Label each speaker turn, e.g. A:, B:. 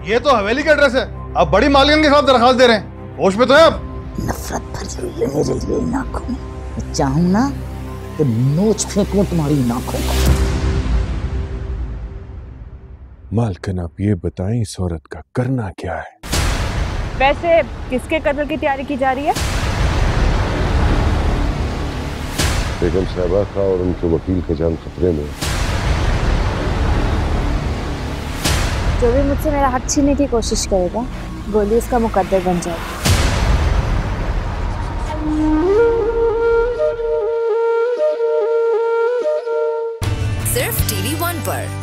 A: ये तो हवेली का एड्रेस है, आप बड़ी मालकिन के खिलाफ दरखास्त दे रहे हैं, होश में तो है आप?
B: नफरत भरी हुई है मेरे लिए इन आंखों में। मैं चाहूं ना तो नोच फेंकूं तुम्हारी आंखों को।
C: मालकिन आप ये बताएं इस औरत का करना क्या है?
D: वैसे किसके कत्ल की तैयारी की जा रही है?
E: बेगम साहबा का और उनके वकील का जान खतरे में।
F: जो भी मुझसे मेरा हक छीनने की कोशिश करेगा, गोली उसका मुकद्दर बन जाएगी।
G: सिर्फ TV1 पर।